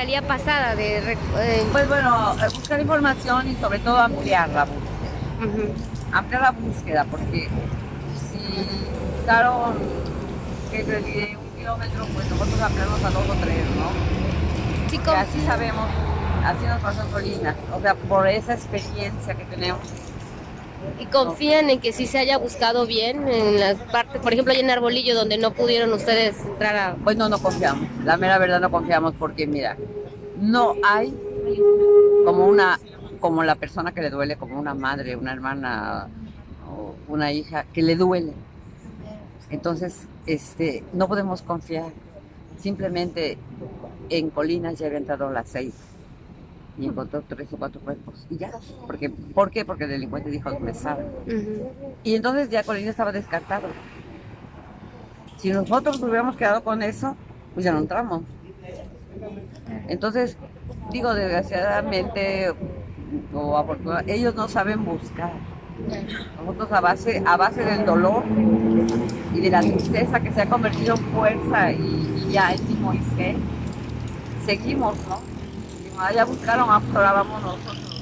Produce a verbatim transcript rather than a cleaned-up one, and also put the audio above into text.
fiscalía pasada de... Eh, Pues bueno, buscar información y sobre todo ampliar la búsqueda. uh-huh. Ampliar la búsqueda, porque si buscaron que de un kilómetro, pues nosotros ampliamos a dos o tres, ¿no? Sí, Y así sabemos, así nos pasó en Colinas, o sea, por esa experiencia que tenemos. ¿Y confían en que sí se haya buscado bien en las partes, por ejemplo, allá en Arbolillo, donde no pudieron ustedes entrar a...? Pues no, no confiamos, la mera verdad no confiamos, porque mira, no hay como una, como la persona que le duele, como una madre, una hermana o una hija que le duele. Entonces, este, no podemos confiar. Simplemente en Colinas ya había entrado a las seis y encontró tres o cuatro cuerpos y ya. Porque, ¿Por qué? Porque el delincuente dijo me sabe. Uh-huh. Y entonces ya Colinas estaba descartado. Si nosotros hubiéramos quedado con eso, pues ya no entramos. Entonces, digo, desgraciadamente o afortunadamente, ellos no saben buscar. Nosotros a base, a base del dolor y de la tristeza que se ha convertido en fuerza y, y ya en Moisés, seguimos, ¿no? Y ya buscaron, ahora vamos nosotros.